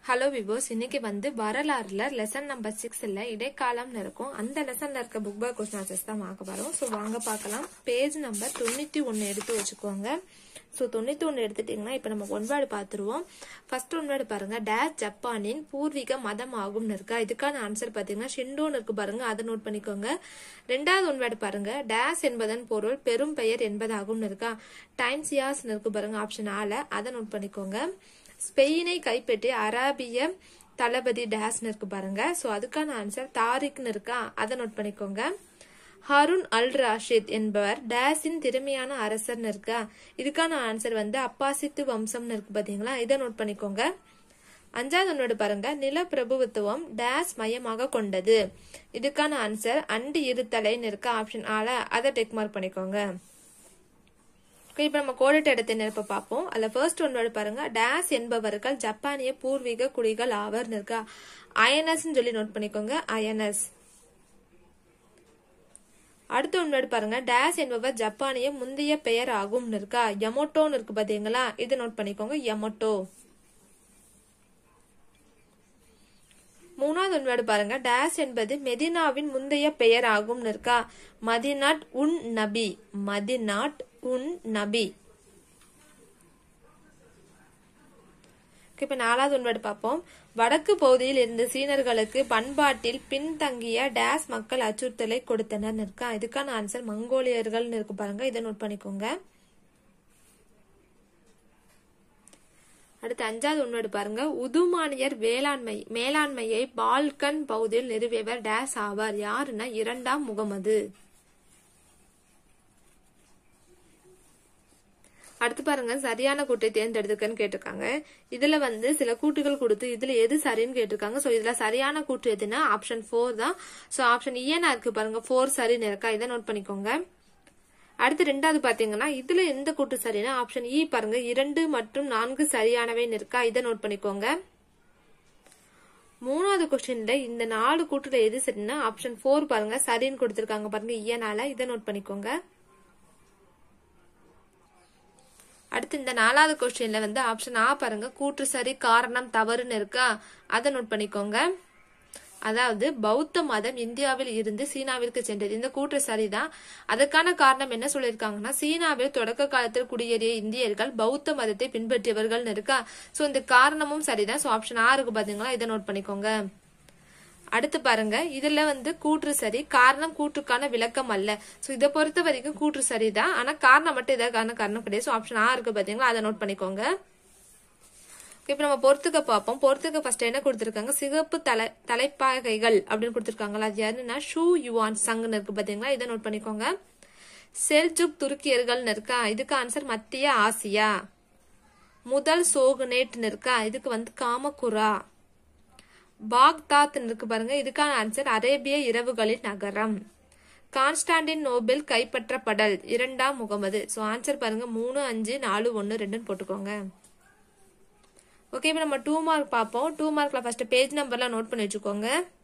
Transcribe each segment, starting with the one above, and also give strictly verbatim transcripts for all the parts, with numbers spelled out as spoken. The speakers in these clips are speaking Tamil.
ஹலோ விவோஸ், இன்னைக்கு வந்து வரலாறுல லெசன் நம்பர் சிக்ஸ்ல இடைக்காலம்னு இருக்கும். அந்த லெசன்ல இருக்க புக் பை கொஸ்டின் ஆன்சர்ஸ் தான் பார்க்க போறோம். ஸோ வாங்க பார்க்கலாம். பேஜ் நம்பர் தொண்ணூத்தி ஒன்னு எடுத்து வச்சுக்கோங்க. ஸோ தொண்ணூத்தி ஒன்னு எடுத்துட்டீங்கன்னா இப்ப நம்ம ஒன் வேர்டு பாத்துருவோம். ஃபர்ஸ்ட் ஒன் வேர்டு பாருங்க, டேஷ் ஜப்பானின் பூர்வீக மதம் ஆகும்னு இருக்கா. இதுக்கான ஆன்சர் பாத்தீங்கன்னா ஷிண்டோன்னு இருக்கு பாருங்க, அதை நோட் பண்ணிக்கோங்க. ரெண்டாவது ஒன் வேர்டு பாருங்க, டேஷ் என்பதன் பொருள் பெரும் பெயர் என்பதாகும்னு இருக்கா. டைன்சியாஸ் இருக்கு பாருங்க, ஆப்ஷன் ஆல, அதை நோட் பண்ணிக்கோங்க. ஸ்பெயினை கைப்பற்றி அராபிய தளபதி டேஸ்னு இருக்கு பாருங்க. சோ அதுக்கான ஆன்சர் தாரிக்னு இருக்கா, அதை நோட் பண்ணிக்கோங்க. ஹாரூன் அல் ராஷித் என்பவர் டேஸின் திறமையான அரசர்னு இருக்கா. இதுக்கான ஆன்சர் வந்து அப்பாசித்து வம்சம்னு இருக்கு பாத்தீங்களா, இதை நோட் பண்ணிக்கோங்க. அஞ்சாவது ஒன்னோடு பாருங்க, நிலப்பிரபுத்துவம் டேஸ் மையமாக கொண்டது. இதுக்கான ஆன்சர் அண்டு இருத்தலைன்னு இருக்கா, ஆப்ஷன் ஆல, அதை டெக் மார்க் பண்ணிக்கோங்க. இப்ப நம்ம கோடிட்ட இடத்தை நிரப்ப பார்ப்போம். அதுல ஃபர்ஸ்ட் ஒன் வேர்டு பாருங்க, டேஸ் என்பவர்கள் ஜப்பானிய பூர்வீக குடிகள் ஆவர்னு இருக்கா. அயனஸ் சொல்லி நோட் பண்ணிக்கோங்க, அயனஸ். அடுத்த ஒன் வேர்டு பாருங்க, டேஸ் என்பவர் ஜப்பானிய முந்தைய பெயர் ஆகும்னு இருக்கா. யமோட்டோன்னு இருக்கு பாத்தீங்களா, இதை நோட் பண்ணிக்கோங்க, யமோட்டோ. மூணாவது ஒன் வேர்டு பாருங்க, டேஸ் என்பது மெதினாவின் முந்தைய பெயர் ஆகும்னு இருக்கா. மதினாட் உன் நபி, மதினாட் உன் நபி. இப்ப நாலாவது ஒன் வேர்டு பார்ப்போம். வடக்கு பகுதியில் இருந்த சீனர்களுக்கு பண்பாட்டில் பின்தங்கிய டேஸ் மக்கள் அச்சுறுத்தலை கொடுத்தனர் இருக்கா. இதுக்கான ஆன்சர் மங்கோலியர்கள் இருக்கு பாருங்க, இதை நோட் பண்ணிக்கோங்க. அடுத்து அஞ்சாவது ஒன் வேர்டு பாருங்க, உதுமானியர் வேளாண்மை மேலாண்மையை பால்கன் பகுதியில் நிறுவியவர் டேஸ் ஆவார். யாருன்னா இரண்டாம் முகமது. அடுத்து பாருங்க, சரியான கூட்டை தேர்ந்தெடுத்துக்கன்னு கேட்டிருக்காங்க. இதுல வந்து சில கூட்டுகள் கொடுத்து இதுல எது சரின்னு கேட்டிருக்காங்க. சோ இதுல சரியான கூட்டு எதுனா ஆப்ஷன் போர் தான். சோ ஆப்ஷன் இயனா இருக்கு பாருங்க, போர் சரின்னு இருக்கா, இதை நோட் பண்ணிக்கோங்க. அடுத்து ரெண்டாவது பாத்தீங்கன்னா இதுல எந்த கூட்டு சரினா ஆப்ஷன் இ பாருங்க, இரண்டு மற்றும் நான்கு சரியானவைன்னு இருக்கா, இதை நோட் பண்ணிக்கோங்க. மூணாவது கொஸ்டின்ல இந்த நாலு கூட்டுல எது சரின்னா ஆப்ஷன் போர் பாருங்க, சரின்னு கொடுத்திருக்காங்க பாருங்க, இயனால, இதை நோட் பண்ணிக்கோங்க. அடுத்து இந்த நாலாவது கொஸ்டின்ல வந்து ஆப்ஷன் ஆ பாருங்க, கூற்று சரி காரணம் தவறுன்னு இருக்கா, அதை நோட் பண்ணிக்கோங்க. அதாவது பௌத்த மதம் இந்தியாவில் இருந்து சீனாவிற்கு சென்றது, இந்த கூற்று சரிதான். அதுக்கான காரணம் என்ன சொல்லியிருக்காங்கன்னா, சீனாவில் தொடக்க காலத்தில் குடியேறிய இந்தியர்கள் பௌத்த மதத்தை பின்பற்றியவர்கள் இருக்கா. சோ இந்த காரணமும் சரிதான். சோ ஆப்ஷன் ஆ இருக்கு பாத்தீங்களா, இதை நோட் பண்ணிக்கோங்க. அடுத்து பாருங்க, இதுல வந்து கூற்று சரி, காரணம் கூற்றுக்கான விளக்கம் அல்ல. சோ இதை பொறுத்த வரைக்கும் கூற்று சரிதான், ஆனா காரணம் மட்டும் இதற்கான காரணம் கிடையாது. சோ ஆப்ஷன் ஆ இருக்கு பாத்தீங்களா, அதை நோட் பண்ணிக்கோங்க. இப்ப நம்ம பொறுத்துக்க பார்ப்போம். பொறுத்துக்க ஃபர்ஸ்ட் என்ன கொடுத்திருக்காங்க, சிகப்பு தலை தலைப்பாகைகள் அப்படின்னு கொடுத்திருக்காங்களா. அது யாருன்னா ஷூ யுவான் சங்னு இருக்கு பாத்தீங்களா, இதை நோட் பண்ணிக்கோங்க. செல்ஜுக் துருக்கியர்கள் இருக்கா, இதுக்கு ஆன்சர் மத்திய ஆசியா. முதல் சோகுனேட்னு இருக்கா, இதுக்கு வந்து காமகுரா. பாக்தாத் இருக்கு பாருங்க, இதுக்கான ஆன்சர் அரேபிய இரவுகளின் நகரம். கான்ஸ்டாண்டின் நோபல் கைப்பற்றப்படல் இரண்டாம் முகமது. சோ ஆன்சர் பாருங்க மூணு அஞ்சு நாலு ஒன்னு ரெண்டுன்னு போட்டுக்கோங்க. ஓகே, இப்ப நம்ம டூ மார்க் பார்ப்போம். டூ மார்க்ல ஃபர்ஸ்ட் பேஜ் நம்பர்லாம் நோட் பண்ணி வச்சுக்கோங்க.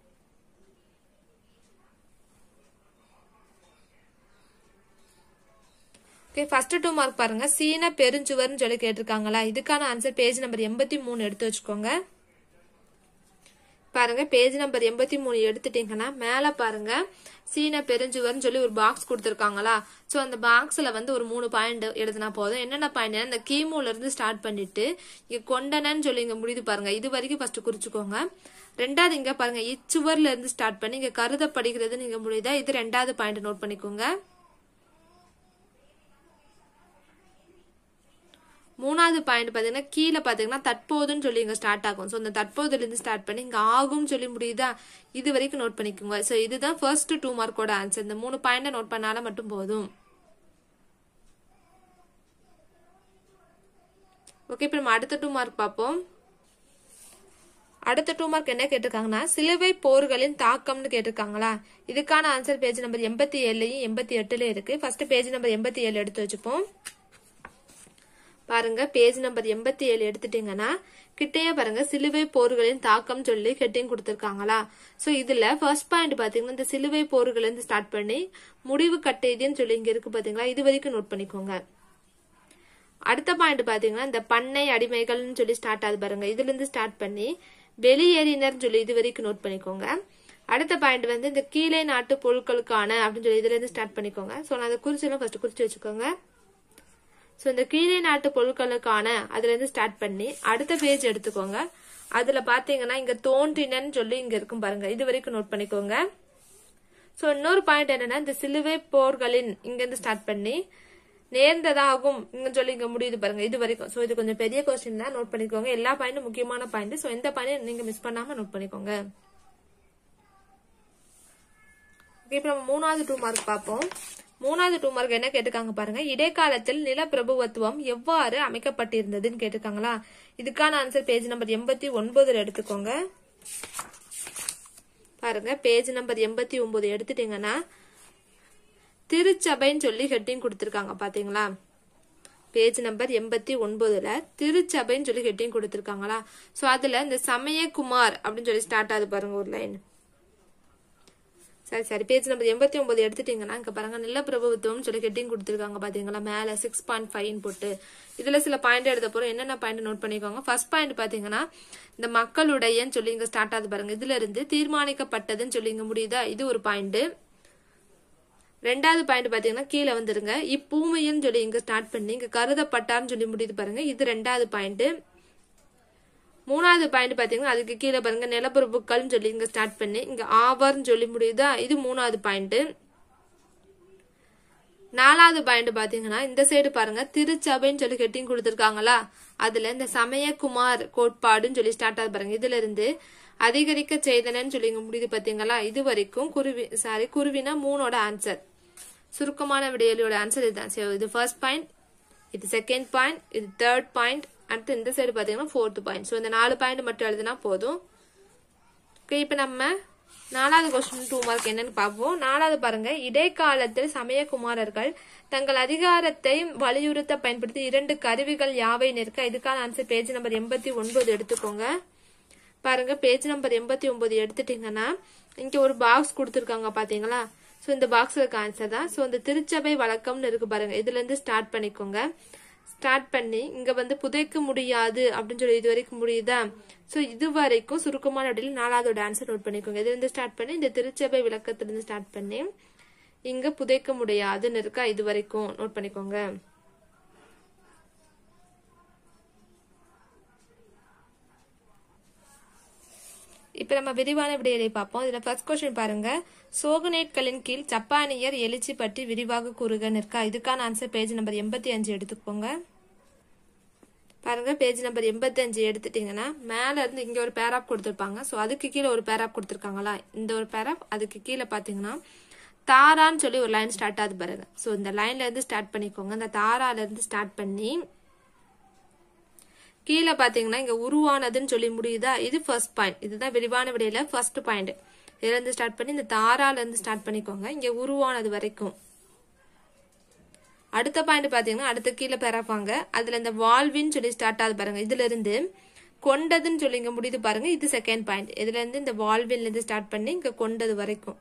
ஓகே, ஃபர்ஸ்ட் டூ மார்க் பாருங்க, சீன பெருஞ்சுவர்னு சொல்லி கேட்டிருக்காங்களா. இதுக்கான ஆன்சர் பேஜ் நம்பர் எண்பத்தி மூணு எடுத்து வச்சுக்கோங்க. பாருங்க பேஜ் நம்பர் எண்பத்தி மூணு எடுத்துட்டீங்கன்னா மேல பாருங்க சீன பெருஞ்சுவர்னு சொல்லி ஒரு பாக்ஸ் கொடுத்திருக்காங்களா. சோ அந்த பாக்ஸ்ல வந்து ஒரு மூணு பாயிண்ட் எழுதினா போதும். என்னென்ன பாயிண்ட், இந்த கிமுல இருந்து ஸ்டார்ட் பண்ணிட்டு இங்க கொண்டனன்னு சொல்லி இங்க முடியுது பாருங்க, இது வரைக்கும் ஃபர்ஸ்ட் குறிச்சுக்கோங்க. ரெண்டாவது இங்க பாருங்க இச்சுவர்ல இருந்து ஸ்டார்ட் பண்ணி இங்க கருதப்படுகிறது நீங்க முடியுதா, இது ரெண்டாவது பாயிண்ட் நோட் பண்ணிக்கோங்க. மூணாவது பாயிண்ட் பாத்தீங்கன்னா கீழே பாத்தீங்கன்னா தற்போதுன்னு சொல்லி இங்க ஸ்டார்ட் ஆகும். சோ இந்த தற்போதுல இருந்து ஸ்டார்ட் பண்ணி இங்க ஆகும் சொல்லி முடியுதா, இது வரைக்கும் நோட் பண்ணிக்கோங்க. சோ இதுதான் ஃபர்ஸ்ட் டூ மார்க்கோட ஆன்சர். இந்த மூணு பாயிண்ட் நோட் பண்ணால மட்டும் போதும். ஓகே, இப்ப நம்ம அடுத்த டூ மார்க் பார்ப்போம். அடுத்த டூ மார்க் என்ன கேட்டிருக்காங்கன்னா, சிலுவை போர்களின் தாக்கம்னு கேட்டிருக்காங்களா. இதுக்கான ஆன்சர் பேஜ் நம்பர் எண்பத்தி ஏழுலயும் எண்பத்தி எட்டுல இருக்கு. ஃபர்ஸ்ட் பேஜ் நம்பர் எண்பத்தி ஏழு எடுத்து வச்சுப்போம். பாருங்க பேஜ் நம்பர் எண்பத்தி ஏழு எடுத்துட்டீங்கன்னா கிட்டையே பாருங்க சிலுவை போர்களின் தாக்கம் சொல்லி ஹெட்டிங் கொடுத்திருக்காங்களா. சோ இதுல ஃபர்ஸ்ட் பாயிண்ட் பாத்தீங்கன்னா இந்த சிலுவை போர்கள் இருந்து ஸ்டார்ட் பண்ணி முடிவு கட்டைதுன்னு சொல்லி இங்க இருக்கு பாத்தீங்களா, இது வரைக்கும் நோட் பண்ணிக்கோங்க. அடுத்த பாயிண்ட் பாத்தீங்கன்னா இந்த பண்ணை அடிமைகள்னு சொல்லி ஸ்டார்ட் ஆகுது பாருங்க, இதுல இருந்து ஸ்டார்ட் பண்ணி வெளியேறினர் சொல்லி இது வரைக்கும் நோட் பண்ணிக்கோங்க. அடுத்த பாயிண்ட் வந்து இந்த கீழே நாட்டு பொருட்களுக்கான அப்படின்னு சொல்லி இதுல இருந்து ஸ்டார்ட் பண்ணிக்கோங்க. சோ நான் அதை குறிச்செல்லாம் ஃபர்ஸ்ட் குறிச்சு வச்சுக்கோங்க. சோ இந்த கீழே நாட்டு பொருட்களுக்கான அதுல இருந்து ஸ்டார்ட் பண்ணி அடுத்த பேஜ் எடுத்துக்கோங்க. அதுல பாத்தீங்கன்னா இங்க தோன்றினன்னு சொல்லி இங்க இருக்கும் பாருங்க, இது வரைக்கும் நோட் பண்ணிக்கோங்க. சோ இன்னொரு பாயிண்ட் என்னன்னா இந்த சிலுவை போர்களின் இங்க இருந்து ஸ்டார்ட் பண்ணி நேர்ந்ததாகும் இங்க சொல்லி இங்க முடியுது பாருங்க, இது வரைக்கும். சோ இது கொஞ்சம் பெரிய கொஸ்டின் தான், நோட் பண்ணிக்கோங்க. எல்லா பாயிண்டும் முக்கியமான பாயிண்ட். சோ எந்த பாயிண்ட் நீங்க மிஸ் பண்ணாம நோட் பண்ணிக்கோங்க. இப்ப நம்ம மூணாவது டூ மார்க் பார்ப்போம். மூணாவது டூ மார்க் என்ன கேட்டிருக்காங்க பாருங்க, இடைக்காலத்தில் நிலப்பிரபுத்துவம் எவ்வாறு அமைக்கப்பட்டிருந்ததுன்னு கேட்டிருக்காங்களா. இதுக்கான ஆன்சர் பேஜ் நம்பர் எண்பத்தி ஒன்பதுல எடுத்துக்கோங்க. பாருங்க பேஜ் நம்பர் எண்பத்தி ஒன்பது எடுத்துட்டீங்கன்னா திருச்சபைன்னு சொல்லி ஹெட்டிங் கொடுத்திருக்காங்க பாத்தீங்களா. பேஜ் நம்பர் எண்பத்தி ஒன்பதுல திருச்சபைன்னு சொல்லி ஹெட்டிங் கொடுத்திருக்காங்களா. சோ அதுல இந்த சமயகுமார் அப்படின்னு சொல்லி ஸ்டார்ட் ஆகுது பாருங்க ஒரு லைன். சரி சரி பேஜ் நம்பர் எண்பத்தி ஒன்பது எடுத்துட்டீங்கன்னா இங்க பாருங்க நிலப்பிரபுத்துவம் சொல்லி ஹெட்டிங் கொடுத்திருக்காங்க பாத்தீங்களா, மேல சிக்ஸ் பாயிண்ட் ஃபைவ் போட்டு. இதுல சில பாயிண்ட் எடுத்த போறோம், என்னென்ன பாயிண்ட் நோட் பண்ணிக்கோங்க. ஃபர்ஸ்ட் பாயிண்ட் பாத்தீங்கன்னா இந்த மக்களுடையன்னு சொல்லி இங்க ஸ்டார்ட் ஆகுது பாருங்க, இதுல இருந்து தீர்மானிக்கப்பட்டதுன்னு சொல்லி இங்க முடியுதா, இது ஒரு பாயிண்ட். ரெண்டாவது பாயிண்ட் பாத்தீங்கன்னா கீழே வந்துருங்க இப்பூமின்னு சொல்லி இங்க ஸ்டார்ட் பண்ணி இங்க கருதப்பட்டார்னு சொல்லி முடியுது பாருங்க, இது ரெண்டாவது பாயிண்ட். மூணாவது பாயிண்ட் பாத்தீங்கன்னா அதுக்கு கீழே பாருங்க நிலப்பிரபுக்கள்னு சொல்லி இங்க ஸ்டார்ட் பண்ணி இங்க ஆவர்னு சொல்லி முடியுதா, இது மூணாவது பாயிண்ட். நாலாவது பாயிண்ட் பாத்தீங்கன்னா இந்த சைடு பாருங்க திருச்சபைன்னு சொல்லி ஹெட்டிங் கொடுத்திருக்காங்களா, அதுல இந்த சமயகுமார் கோட்பாடுன்னு சொல்லி ஸ்டார்ட் ஆகுது பாருங்க, இதுல இருந்து அதிகரிக்க செய்தனன்னு சொல்லி இங்க முடியுது பாத்தீங்களா. இது வரைக்கும் குருவி சாரி குருவினா மூணோட ஆன்சர், சுருக்கமான விடையலியோட ஆன்சர் இதுதான். இது ஃபர்ஸ்ட் பாயிண்ட், இது செகண்ட் பாயிண்ட், இது தேர்ட் பாயிண்ட், அடுத்து இந்த சைடு பாத்தீங்கன்னா ஃபோர்த் பாயிண்ட். ஸோ இந்த நாலு பாயிண்ட் மட்டும் எழுதுனா போதும். இப்ப நம்ம நாலாவது கொஸ்டின் டூ மார்க் என்னன்னு பார்ப்போம். நாலாவது பாருங்க, இடைக்காலத்தில் சமயகுமாரர்கள் தங்கள் அதிகாரத்தை வலியுறுத்த பயன்படுத்தி இரண்டு கருவிகள் யாவை நிற்க. இதுக்கான ஆன்சர் பேஜ் நம்பர் எண்பத்தி ஒன்பது எடுத்துக்கோங்க. பாருங்க பேஜ் நம்பர் எண்பத்தி ஒன்பது எடுத்துட்டீங்கன்னா இங்க ஒரு பாக்ஸ் கொடுத்துருக்காங்க பாத்தீங்களா. சோ இந்த பாக்ஸ்ல இருக்க ஆன்சர் தான். சோ இந்த திருச்சபை வழக்கம்னு இருக்கு பாருங்க, இதுல இருந்து ஸ்டார்ட் பண்ணிக்கோங்க. ஸ்டார்ட் பண்ணி இங்க வந்து புதைக்க முடியாது அப்படின்னு சொல்லி இது வரைக்கும் முடியுதா. சோ இது வரைக்கும் சுருக்கமான வடிவில் நாலாவது ஆன்சர் நோட் பண்ணிக்கோங்க. இதுல இருந்து ஸ்டார்ட் பண்ணி இந்த திருச்சபை விளக்கத்துல இருந்து ஸ்டார்ட் பண்ணி இங்க புதைக்க முடியாதுன்னு இருக்கா, இது வரைக்கும் நோட் பண்ணிக்கோங்க. இப்ப நம்ம விரிவான விடையை பார்ப்போம். இதுல ஃபர்ஸ்ட் கொஸ்டின் பாருங்க, சோகனேட்களின் கீழ் ஜப்பானியர் எழுச்சி பற்றி விரிவாக கூறுகன்னு இருக்கா. இதுக்கான ஆன்சர் பேஜ் நம்பர் எண்பத்தி அஞ்சு எடுத்துக்கோங்க. பாருங்க பேஜ் நம்பர் எண்பத்தி அஞ்சு எடுத்துட்டீங்கன்னா மேல இருந்து இங்க ஒரு பேராப் கொடுத்திருப்பாங்க. சோ அதுக்கு கீழே ஒரு பேராப் கொடுத்திருக்காங்களா, இந்த ஒரு பேராப். அதுக்கு கீழே பாத்தீங்கன்னா தாரான்னு சொல்லி ஒரு லைன் ஸ்டார்ட் ஆகுது பாருங்க. சோ இந்த லைன்ல இருந்து ஸ்டார்ட் பண்ணிக்கோங்க. இந்த தாரால இருந்து ஸ்டார்ட் பண்ணி கீழே பாத்தீங்கன்னா இங்க உருவானதுன்னு சொல்லி முடியுதா, இது ஃபர்ஸ்ட் பாயிண்ட். இதுதான் விரிவான விடையில ஃபர்ஸ்ட் பாயிண்ட். இதுல இருந்து ஸ்டார்ட் பண்ணி இந்த தாரால இருந்து ஸ்டார்ட் பண்ணிக்கோங்க இங்க உருவானது வரைக்கும். அடுத்த பாயிண்ட் பாத்தீங்கன்னா அடுத்த கீழே பெறப்பாங்க, அதுல இந்த வால்வின்னு சொல்லி ஸ்டார்ட் ஆகுது பாருங்க, இதுல இருந்து கொண்டதுன்னு சொல்லி இங்க முடியுது பாருங்க, இது செகண்ட் பாயிண்ட். இதுல இருந்து இந்த வால்வின்ல இருந்து ஸ்டார்ட் பண்ணி இங்க கொண்டது வரைக்கும்.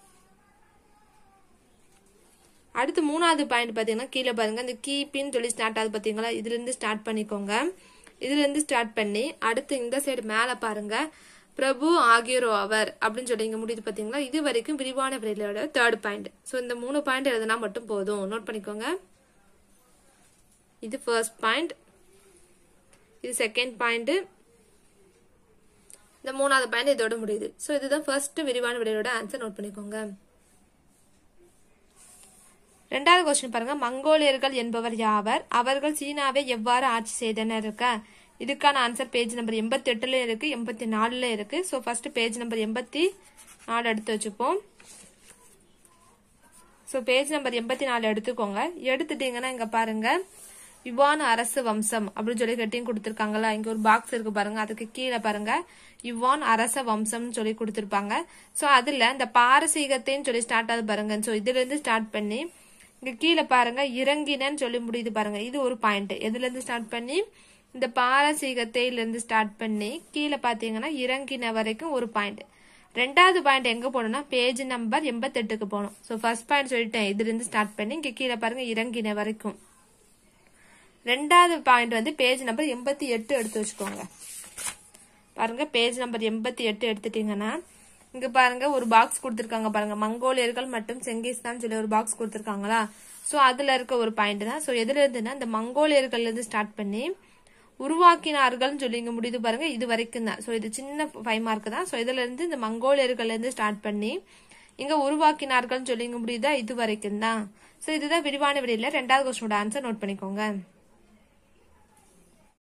அடுத்து மூணாவது பாயிண்ட் பாத்தீங்கன்னா கீழே பாருங்க இந்த கீப்பின்னு சொல்லி ஸ்டார்ட் ஆகுது பாத்தீங்களா, இதுல இருந்து ஸ்டார்ட் பண்ணிக்கோங்க. இதுல இருந்து ஸ்டார்ட் பண்ணி அடுத்து இந்த சைடு மேல பாருங்க பிரபு ஆகியோர் அவர் அப்படின்னு சொல்லி இங்க முடியுது பாத்தீங்களா, இது வரைக்கும் விரிவான விடையிலோட தேர்ட் பாயிண்ட். சோ இந்த மூணு பாயிண்ட் எழுதுனா மட்டும் போதும், நோட் பண்ணிக்கோங்க. இது ஃபர்ஸ்ட் பாயிண்ட், இது செகண்ட் பாயிண்ட், இந்த மூணாவது பாயிண்ட் இதோட முடியுது. சோ இதுதான் ஃபர்ஸ்ட் விரிவான விடையோட ஆன்சர், நோட் பண்ணிக்கோங்க. ரெண்டாவது கொஸ்டின் பாருங்க, மங்கோலியர்கள் என்பவர் யாவர், அவர்கள் சீனாவை எவ்வாறு ஆட்சி செய்தனர் இருக்க. இதுக்கான ஆன்சர் பேஜ் நம்பர் எண்பத்தி எட்டுல இருக்கு, எண்பத்தி நாலுல இருக்கு. சோ ஃபர்ஸ்ட் பேஜ் நம்பர் எண்பத்தி நாலு எடுத்து வச்சுப்போம். சோ பேஜ் நம்பர் எண்பத்தி நாலு எடுத்துக்கோங்க. எடுத்துட்டீங்கன்னா இங்க பாருங்க யுவான் அரசு வம்சம் அப்படின்னு சொல்லி கட்டிங் கொடுத்திருக்காங்களா, இங்க ஒரு பாக்ஸ் இருக்கு பாருங்க, அதுக்கு கீழே பாருங்க யுவான் அரச வம்சம்னு சொல்லி கொடுத்திருப்பாங்க. சோ அதுல இந்த பாரசீகத்தைன்னு சொல்லி ஸ்டார்ட் ஆகுது பாருங்க. சோ இதுல இருந்து ஸ்டார்ட் பண்ணி இங்க கீழே பாருங்க இறங்கினன்னு சொல்லி முடியுது பாருங்க, இது ஒரு பாயிண்ட். எதுல இருந்து ஸ்டார்ட் பண்ணி இந்த பாரசீகத்தையில இருந்து ஸ்டார்ட் பண்ணி கீழே பாத்தீங்கன்னா இறங்கின வரைக்கும் ஒரு பாயிண்ட். ரெண்டாவது பாயிண்ட் எங்க போகணும்னா பேஜ் நம்பர் எண்பத்தி எட்டுக்கு போகணும். சோ ஃபர்ஸ்ட் பாயிண்ட் சொல்லிட்டேன், இதுல இருந்து ஸ்டார்ட் பண்ணி இங்க கீழே பாருங்க இறங்கின வரைக்கும். ரெண்டாவது பாயிண்ட் வந்து பேஜ் நம்பர் எண்பத்தி எட்டு எடுத்து வச்சுக்கோங்க. பாருங்க பேஜ் நம்பர் எண்பத்தி எட்டு எடுத்துட்டீங்கன்னா இங்க பாருங்க ஒரு பாக்ஸ் கொடுத்திருக்காங்க பாருங்க, மங்கோலியர்கள் மற்றும் செங்கிஸ்தான் சொல்லி ஒரு பாக்ஸ் கொடுத்திருக்காங்களா. சோ அதுல இருக்க ஒரு பாயிண்ட் தான். சோ எதுல இருந்துன்னா இந்த மங்கோலியர்கள்ல இருந்து ஸ்டார்ட் பண்ணி உருவாக்கினார்கள் சொல்லி இங்க முடியுது பாருங்க, இது வரைக்கும் தான். சோ இது சின்ன ஃபைவ் மார்க் தான். சோ இதுல இருந்து இந்த மங்கோலியர்கள்ல இருந்து ஸ்டார்ட் பண்ணி இங்க உருவாக்கினார்கள் சொல்லி இங்க முடியுதா, இது வரைக்கும் தான். சோ இதுதான் விரிவான விடையில ரெண்டாவது கொஸ்டினோட ஆன்சர் நோட் பண்ணிக்கோங்க.